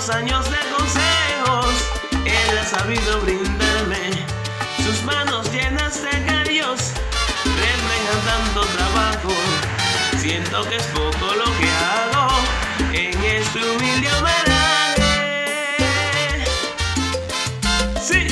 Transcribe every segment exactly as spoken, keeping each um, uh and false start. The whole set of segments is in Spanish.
tantos años de consejos, él ha sabido brindarme. Sus manos llenas de cariños reflejan tanto trabajo. Siento que es poco lo que hago en este humilde homenaje. Sí.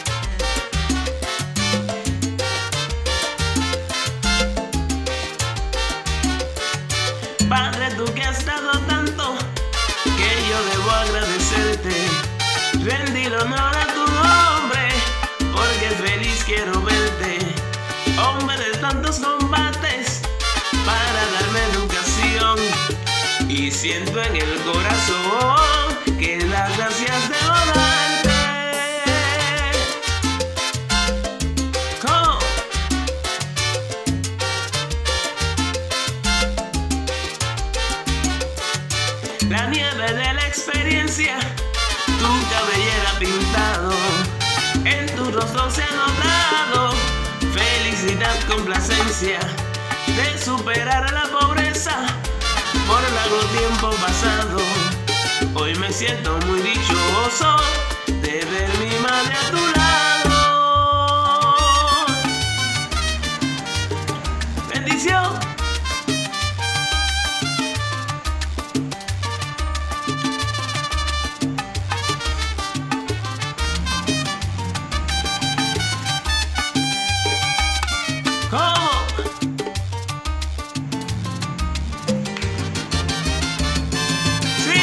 Padre, tú que has dado tanto, que yo debo agradecerte. Rendir honor a tu nombre, porque feliz quiero verte. Hombre de tantos combates, para darme educación. Y siento en el corazón que las gracias debo darte. ¿Cómo? La nieve de la experiencia, tu cabellera pintado, en tu rostro se ha notado felicidad, complacencia de superar la pobreza por largo tiempo pasado. Hoy me siento muy dichoso de ver mi madre a tu lado. Bendición. ¿Cómo? Sí.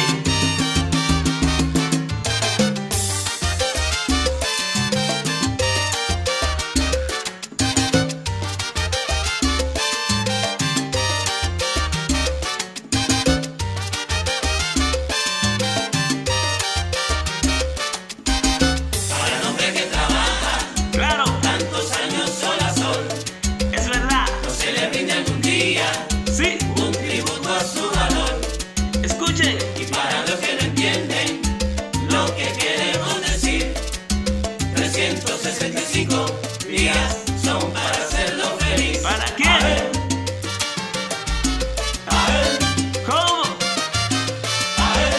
Para el hombre que trabaja, Claro, tantos años sol a sol, es verdad. no se le brinde algún día Sí, un tributo a su valor. escuchen. Y para los que no entienden lo que queremos decir, trescientos sesenta y cinco días son para hacerlo feliz. ¿Para A quién? ver, a ver, ¿Cómo? a ver,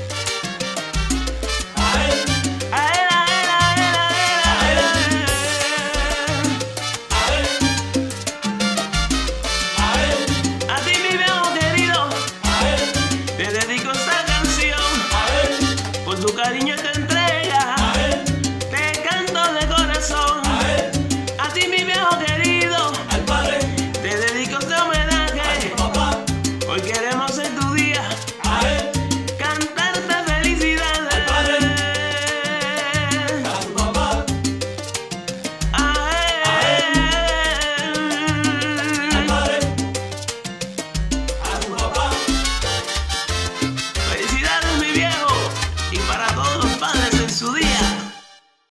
a ver, A él, a él, a él, a él, a él, a ver, a ver, a ti, mi viejo querido, a ver, te dedico esta canción a ver. por tu cariño eterno.